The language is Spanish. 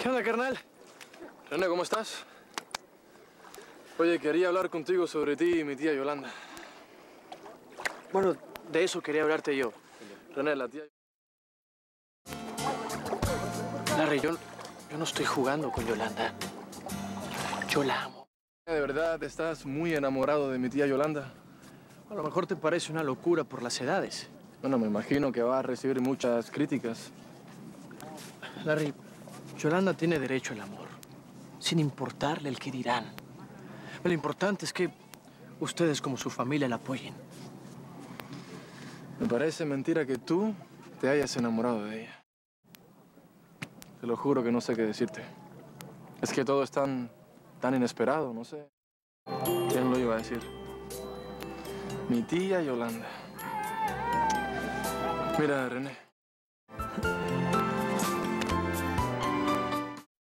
¿Qué onda, carnal? René, ¿cómo estás? Oye, quería hablar contigo sobre ti y mi tía Yolanda. Bueno, de eso quería hablarte yo. René, la tía... Larry, yo no estoy jugando con Yolanda. Yo la amo. ¿De verdad estás muy enamorado de mi tía Yolanda? A lo mejor te parece una locura por las edades. Bueno, me imagino que va a recibir muchas críticas. Larry, Yolanda tiene derecho al amor, sin importarle el qué dirán. Lo importante es que ustedes como su familia la apoyen. Me parece mentira que tú te hayas enamorado de ella. Te lo juro que no sé qué decirte. Es que todo es tan inesperado, no sé. ¿Quién lo iba a decir? Mi tía Yolanda. Mira, René.